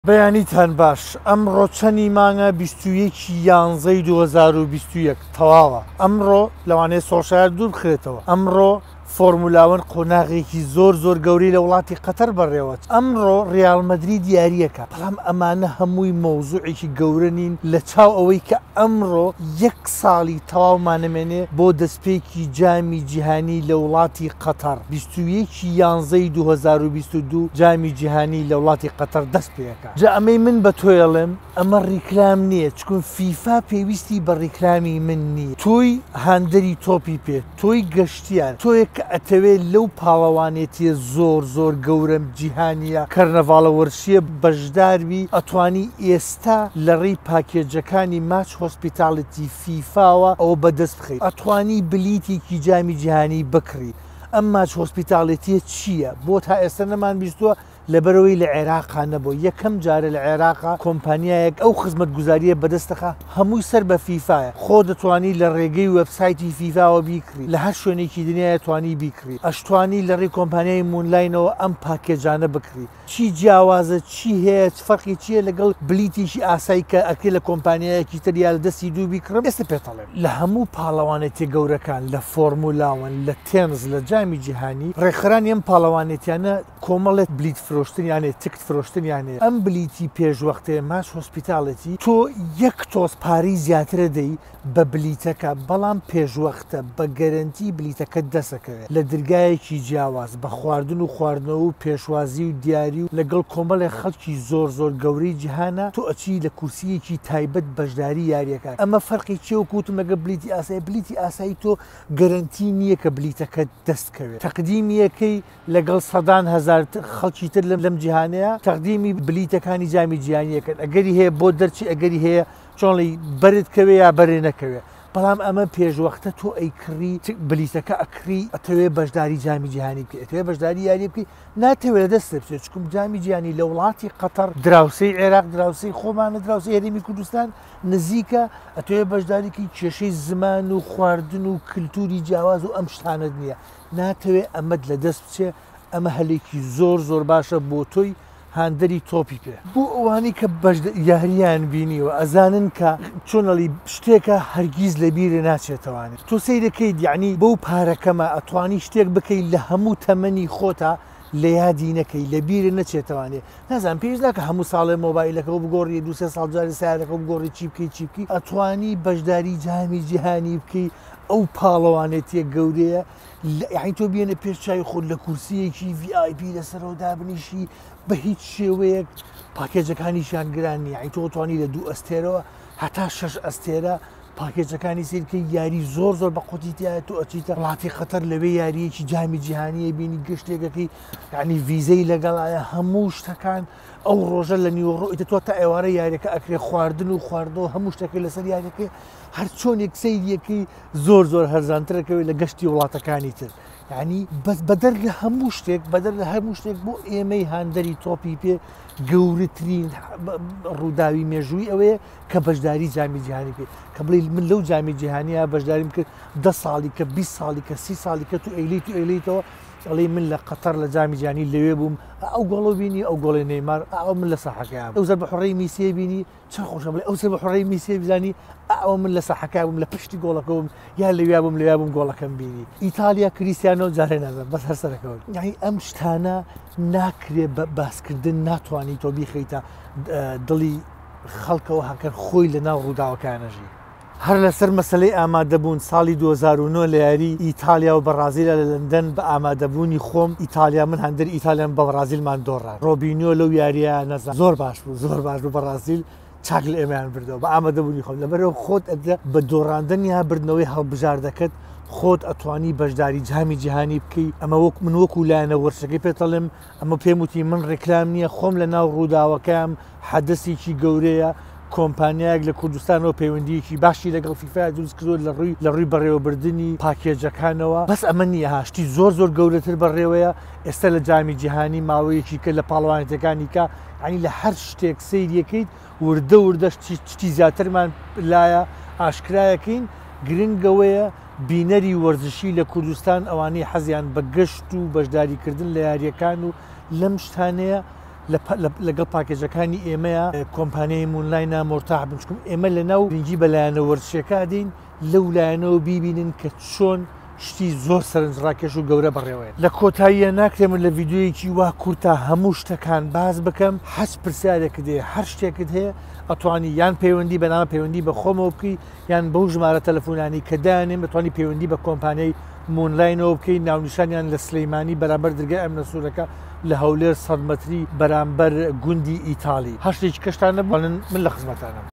بەیانیتان باش ئەمڕۆ چەندی مانگە 21 2021 تەواوە ئەمڕۆ لەوانەیە سۆشایەت دوور بخرێتەوە ئەمڕۆ فۆرمولاون قۆناغێکی زۆر گەوری لە وڵاتی قەتەر بەڕێوەچ ئەمڕۆ ڕیال مەدرید یاریەکە بەڵام ئەمانە هەمووی مەوزوعێکی گەورە نین لە چاو ئەوەی کە ئەمڕۆ یەک ساڵی تەواومانەمێنێ بۆ دەستپێکی جامی جیهانی لە وڵاتی قەتەر 21 2022 جامی جیهانی لە وڵاتی قەتەر دەست پێەکە جا ئەمەی من بە تۆیڵم ئەمە ڕیکلام نییە چکون فیفا پێویستی بە ڕیکلامی من نییە تۆی هاندەری تۆپی پێ تۆی گەشتیان تۆیە کە ئەتەوێت لەو پاڵەوانێتیە زۆر گەورم جیهانیە کەرنەڤاڵە وەرشیە بەشداروی ئەتوانی ئێستا لە ڕێی پاکێجەکانی ماچ هۆسپیتاڵەتی فیفاوە ئەوە بەدەست بخەیت ئەتوانی بلیتێکی جامی جیهانی بکڕی ئەم ماچ هۆسپیتاڵەتیە چییە بۆ تا ئێستا نەمان بیستووە لەبەرەوەی لە عێراقا نەبوو یەکەم جارە لە عێراقا کۆمپانیایەک ئەو خزمەت گوزاریە بەدەستەخە هەمووی سەر بە فیفاە خۆ دەتوانی لە ڕێگەی وەبسایتی فیفاوە بیکری لە هەر شوێنێکی دنیای توانی بیکری ئەشتوانی لە ڕێی کۆمپانیای مونلاینەوە ئەم پاکێجانە بکری چی جیاوازە چی هەیە فەرقی چییە لەگەڵ بلیتیشی ئاسایی کە ئەکرێ لە کۆمپانیایەکی تریا لە دەستی دوو بیکڕم ئێستا پێتەڵێم لە هەموو پاڵەوانێتی گەورەکان لە فۆرمولاون لە تێنز لە جامی جیهانی ڕێکخرانی ئەم پاڵەوانێتیانە کۆمەڵێت بلیت فرۆشتنیانێت تکت فرۆشتنیانێ ئەم بلیتی پێشوەختێ ماچ هۆسپیتاڵەتی تۆ یەک تۆز پارەی زیاترە دەی بە بلیتەکە بەڵام پێشوەختە بە گەرنتی بلیتەکە دەسەکەوێت لە دەرگایەکی جیاواز بە خواردن و خواردنەوە و پێشوازی و دیاری و لەگەڵ کۆمەڵی خەڵکی زۆر گەورەی جیهانە تۆ ئەچی لە کورسیەکی تایبەت بەشداری یاریەکە ئەمە فەرقی چێ و کوتم لەگە بلیتی ئاسایی بلیتی ئاسایی تۆ گەرنتی نییە کە بلیتەکە دەستکەوێت تەقدیمیەکەی لەگەڵ سەدان هەزار خەڵکی تر لەم جیهانەیە تەقدیمی بلیتەکانی جامی جیهانیەکەن ئەگەری هەیە بۆ دەرچی ئەگەری هەیە چۆنڵی بەرت کەوێ یا بەرێ نەکەوێت بەڵام ئەمە پێشوەختە تۆ ئەیکڕی بلیتەکە ئەکری ئەتەوێ بەشداری جامی جیهانی بکە ئەتەوێ بەشداری یاری بکەی ناتەوێت لە دەست بچێت چکم جامی جیهانی لە وڵاتی قەتەر دراوسەی عێراق دراوسەی خۆمانە دراوسەی هەرێمی کوردستان نزیکە ئەتەوێ بەشدارێکی کێشەی زمان و خواردن و کللتوری جیاواز و ئەم شتانت نییە ناتەوێت ئەمەد لە دەست بچێ ئەمە هەلێکی زۆر باشە بۆ تۆی هاندەری تۆپی پێ بۆ ئەوانی کە یاریان بینیوە ئەزانن کە چۆنەڵی شتێکە هەرگیز لە بیرێ ناچێتەوانێت تۆ سەی دەکەیت یعنی بەو پارەکەمە ئەتوانی شتێک بکەیت لە هەموو تەمەنی خۆتا لە یادی نەکەی لە بیرە نەچێتوانێت نازان پێش ناکە هەموو ساڵێ مۆبایلەکە بگۆڕی دو سێ ساڵ جاری سیارەکە بگۆڕی چی بکەی ئەتوانی بەشداری جامی جیهانی بکەی ئەو پاڵەوانێتیە گەورەیە یعنی تۆ بێنە پێش چای خۆت لە کورسیەکی VIP لەسەرەوە دابنیشی بە هیچ شێوەیەک پاکێجەکانیشیان گرانی یعنی تۆ توانی لە 2 ئەستێرەوە هەتا 6 ئەستێرە پاکێجەکانی سیرکە یاری زۆر بە قوتیتیایە تۆ ئەچیتە وڵاتی قەتەر لەوێ یاریەکی جامی جیهانیە بینی گەشتێکەکەی یعنی ڤیزەی لەگەڵایە هەموو شتەکان ئەو ڕۆژە لە نیوەڕۆیتە تۆ تا ئێوارە یاریەکە ئەکرێ خواردن و خواردنەوە هەموو شتەکەی لەسەر یاریەکەی هەر چۆنێک سەیریەکەی زۆر هەرزانترەکەوێت لە گەشتی وڵاتەکانی تر یعنی بەدەر لە هەموو شتێک بەدەر لە هەموو شتێک بۆ ئێمەی هاندەری تۆپی پێ گەورەترین ڕووداوی مێژووی ئەوەیە کە بەشداری جامی جیهانی پێ کە بڵێ من لەو جامی جیهانیە بەشداریم کرد 10 ساڵی کە 20 ساڵی کە 30 ساڵی کە تو ئەیلیتەوە ئەڵێ من لە قەتەر لە جامی جیهانی لەوێ بووم ئەو گۆڵە بینی ئەو گۆڵی نەیمار ئەو من لە ساحەکەیان ئەو زەر بە حوڕەی میسیە بینی چەند خۆشە بڵێ ئەو سەر بە حوڕەی میسیە بزانی ئەو من لە ساحەکە بووم لە پشتی گۆڵەکە بووم یا لەوێ بووم گۆڵەکەم بینی ئیتالیا کریستیانۆ جارێ نەزان بەس هەر سەرەکەەوە یعنی ئەم شتانە ناکرێ بە باسکردن ناتوانانی تۆ بیخەیتە دڵی خەڵکەوە هەکەر خۆی لە ناو ڕووداوەکانەژی هەر لەسەر مەسلەی ئامادەبوون ساڵی 2009 لە یاری ئیتالیا و بەرازیلە لە لەندەن بە ئامادەبوونی خۆم ئیتالیا من هەندەر ئیتالیان بە بەرازیلمان دۆڕان ڕۆبینیۆ لەو یاریە نەزان زۆر باش بوو بەرازیل چاک لە ئێمەیان بردەوە بە ئامادەبوونی خۆم لەبەرەوە خۆت بە دۆڕاندنیا بردنەوەی هەڵبژار دەکەت خۆت ئەتوانی بەشداری جامی جیهانی بکەی ئەمە من وەکو لایەنە وەرشەکەی پێتەڵێم ئەمە پێم وتی من ڕێکلام نییە خۆم لە ناو ڕووداوەکەم حەدەسێکی گەورەیە کۆمپانیایەک لە کوردستانەوە پەیوەندیەکی باشی لەگەڵ فیفا دروست کردو لە ڕووی بەڕێوەبردننی پاکێجەکانەوە بەس ئەمە نییە هاشتی زۆر گەورەتر بەڕێوەیە ئێستا لە جامی جیهانی ماوەیەکی کە لە پاڵەوانێتەکانی کە ینی لە هەر شتێک سەیریەکەیت وردە شتی زیاترمان لایە ئاشکرایەکەین گرنگەوەیە بینەری وەرزشی لە کوردستان ئەوانەی حەزیان بە گەشت و بەشداریکردن لە یاریەکان و لەم شتانەیە لەگەڵ پاکێجەکانی ئێمەیە کۆمپانیای مونلاینە مرتاح بن چکم ئێمە لە ناو گرنگی بەلایەنە وەرزشەکە دین لەو لایەنەوە بیبینن کە چۆن شتی زۆر سەرنجڕاکێش و گەورە بڕێوەیە لە کۆتاییە ناکرێمە لە ڤیددیویەکی وا کورتە هەموو شتەکان باز بکەم حەز پرسیارێکت هەیە هەر شتێکت هەیە ئەتوانی یان پەیوەندی بەنامە پەیوەندی بە خۆمەوە بکەی یان بەو ژمارە تەلەفۆنانی کە دایانێن بتوانانی پەیوەندی بە کۆمپانیای مۆنلاینەوە بکەی ناونیشانیان لە سلەیمانی بەرامبەر دەرگای ئەمنە سوورەکە لە هەولێر 100 مەتری بەرامبەر گوندی ئیتالی هەشتێکی کەشتان نەبوو من لە خزمەتانم.